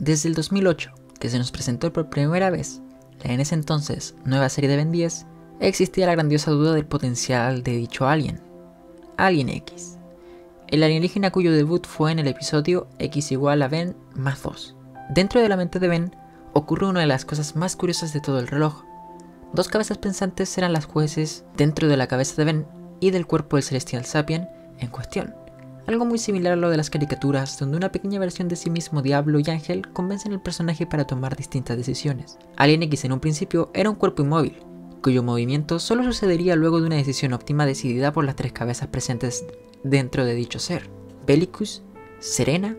Desde el 2008, que se nos presentó por primera vez la en ese entonces nueva serie de Ben 10, existía la grandiosa duda del potencial de dicho alien, Alien X, el alienígena cuyo debut fue en el episodio X igual a Ben más 2. Dentro de la mente de Ben ocurre una de las cosas más curiosas de todo el reloj. Dos cabezas pensantes eran las jueces dentro de la cabeza de Ben y del cuerpo del Celestial Sapien en cuestión. Algo muy similar a lo de las caricaturas, donde una pequeña versión de sí mismo, Diablo y Ángel, convencen al personaje para tomar distintas decisiones. Alien X en un principio era un cuerpo inmóvil, cuyo movimiento solo sucedería luego de una decisión óptima decidida por las tres cabezas presentes dentro de dicho ser: Bellicus, Serena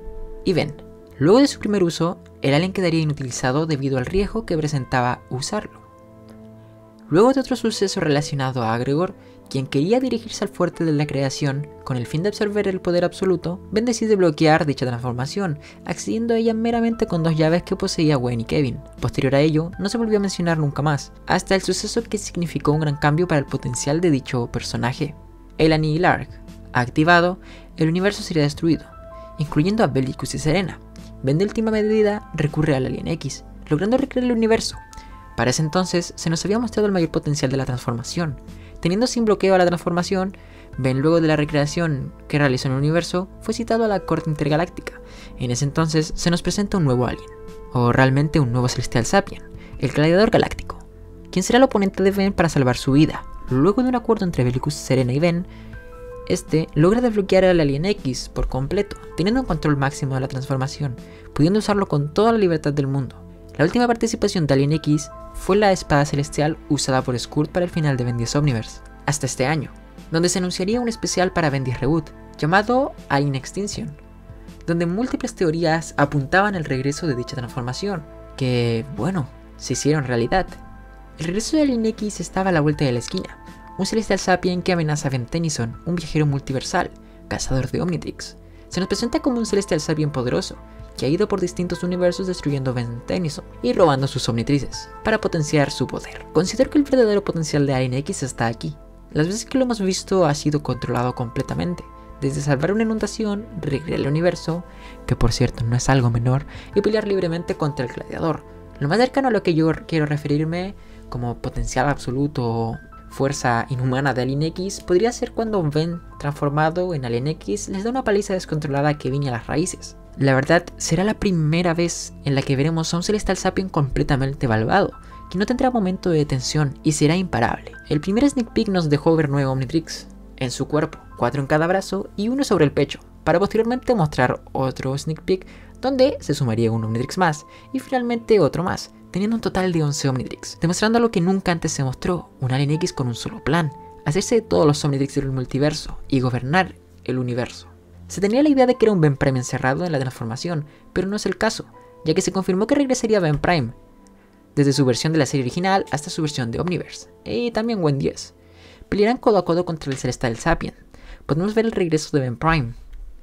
y Ben. Luego de su primer uso, el alien quedaría inutilizado debido al riesgo que presentaba usarlo. Luego de otro suceso relacionado a Agregor, quien quería dirigirse al fuerte de la creación con el fin de absorber el poder absoluto, Ben decide bloquear dicha transformación, accediendo a ella meramente con dos llaves que poseía Gwen y Kevin. Posterior a ello, no se volvió a mencionar nunca más, hasta el suceso que significó un gran cambio para el potencial de dicho personaje. El Anihilar activado, el universo sería destruido, incluyendo a Bellicus y Serena. Ben de última medida recurre al Alien X, logrando recrear el universo. Para ese entonces se nos había mostrado el mayor potencial de la transformación. Teniendo sin bloqueo a la transformación, Ben, luego de la recreación que realizó en el universo, fue citado a la Corte Intergaláctica. En ese entonces se nos presenta un nuevo alien, o realmente un nuevo Celestial Sapien, el Gladiador Galáctico, quien será el oponente de Ben para salvar su vida. Luego de un acuerdo entre Bellicus, Serena y Ben, este logra desbloquear al Alien X por completo, teniendo un control máximo de la transformación, pudiendo usarlo con toda la libertad del mundo. La última participación de Alien X fue la espada celestial usada por Skuld para el final de Ben 10 Omniverse, hasta este año, donde se anunciaría un especial para Ben 10 Reboot, llamado Alien Extinction, donde múltiples teorías apuntaban al regreso de dicha transformación, que, bueno, se hicieron realidad. El regreso de Alien X estaba a la vuelta de la esquina, un Celestial Sapien que amenaza a Ben Tennyson, un viajero multiversal, cazador de Omnitrix. Se nos presenta como un Celestial Sapien poderoso, que ha ido por distintos universos destruyendo Ben Tennyson y robando sus Omnitrices, para potenciar su poder. Considero que el verdadero potencial de Alien X está aquí. Las veces que lo hemos visto ha sido controlado completamente, desde salvar una inundación, recrear el universo, que por cierto no es algo menor, y pelear libremente contra el gladiador. Lo más cercano a lo que yo quiero referirme como potencial absoluto o fuerza inhumana de Alien X podría ser cuando Ben, transformado en Alien X, les da una paliza descontrolada a Kevin y a las raíces. La verdad, será la primera vez en la que veremos a un Celestial Sapien completamente malvado, que no tendrá momento de detención y será imparable. El primer sneak peek nos dejó ver 9 Omnitrix en su cuerpo, 4 en cada brazo y 1 sobre el pecho, para posteriormente mostrar otro sneak peek donde se sumaría un Omnitrix más y finalmente otro más, teniendo un total de 11 Omnitrix, demostrando lo que nunca antes se mostró, un Alien X con un solo plan: hacerse de todos los Omnitrix del multiverso y gobernar el universo. Se tenía la idea de que era un Ben Prime encerrado en la transformación, pero no es el caso, ya que se confirmó que regresaría Ben Prime, desde su versión de la serie original hasta su versión de Omniverse, y también Gwen 10. Pelearán codo a codo contra el Celestial Sapien. Podemos ver el regreso de Ben Prime.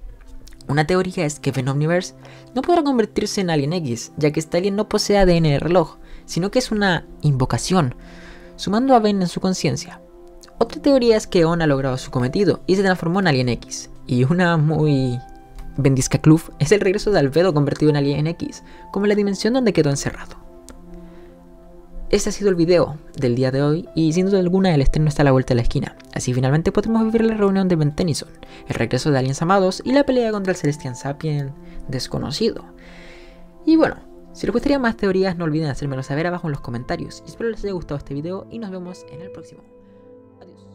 Una teoría es que Ben Omniverse no podrá convertirse en Alien X, ya que este alien no posee ADN de reloj, sino que es una invocación, sumando a Ben en su conciencia. Otra teoría es que On ha logrado su cometido y se transformó en Alien X. Y una muy Bendisca Club es el regreso de Albedo convertido en Alien X, como la dimensión donde quedó encerrado. Este ha sido el video del día de hoy y sin duda alguna el estreno está a la vuelta de la esquina. Así finalmente podremos vivir la reunión de Ben Tennyson, el regreso de aliens amados y la pelea contra el Celestial Sapien desconocido. Y bueno, si les gustaría más teorías no olviden hacérmelo saber abajo en los comentarios. Y espero les haya gustado este video y nos vemos en el próximo. Adiós.